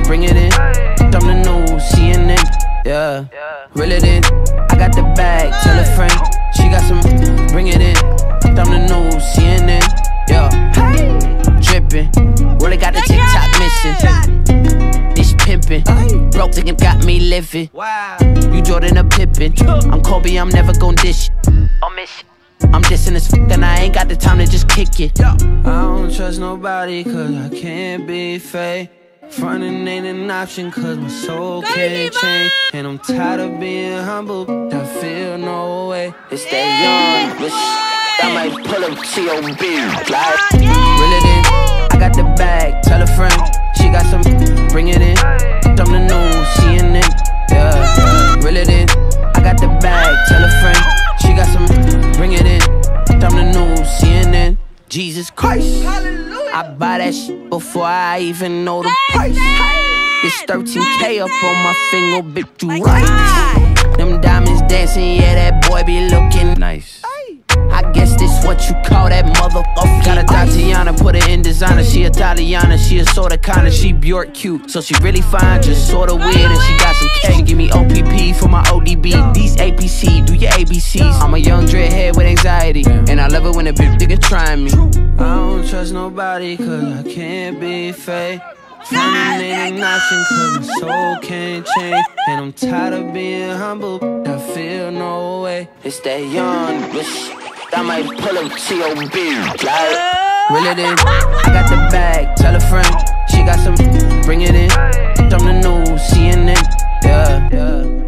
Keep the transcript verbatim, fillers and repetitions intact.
bring it in. Dumb the news, C N N, yeah. Reel it in, I got the bag, tell a friend. She got some, bring it in. Dumb the news, C N N, yeah. Drippin', really got the TikTok missing. This pimpin', broke thinking got me living. You Jordan or Pippin, I'm Kobe, I'm never gon' dish it. I'll miss it. I'm dissing as fuck and I ain't got the time to just kick it. I don't trust nobody cause I can't be fake. Frontin' ain't an option cause my soul can't change. And I'm tired of being humble, I feel no way. It's that young bitch, I might pull up to your beard. Like, reel it in, I got the bag, tell a friend. She got some, bring it in. Dumb the news, C N N, yeah. Reel it in, I got the bag, tell a friend. She got some, bring it in. Dumb the news, C N N, Jesus Christ. I buy that shit before I even know the price. This thirteen K up on my finger, bitch, you right. Them diamonds dancing, yeah, that boy be looking nice. I guess this what you call that motherfucker. Got a Tatiana, put her in designer. She Italiana, she a sorta kinda. She Bjork cute, so she really fine, just sorta weird. And she got some cake. She give me O P P for my O D B. These A P C, do your A B Cs. I'm a young dreadhead with anxiety, and I love it when a bitch nigga trying me. I don't trust nobody cause I can't be fake. Frontin' ain't an option cause my soul can't change. And I'm tired of being humble, I feel no way. It's that young bitch, I might pull up to your beard. Like, reel it in, I got the bag, tell a friend. She got some, bring it in. Dumb the news, C N N, yeah.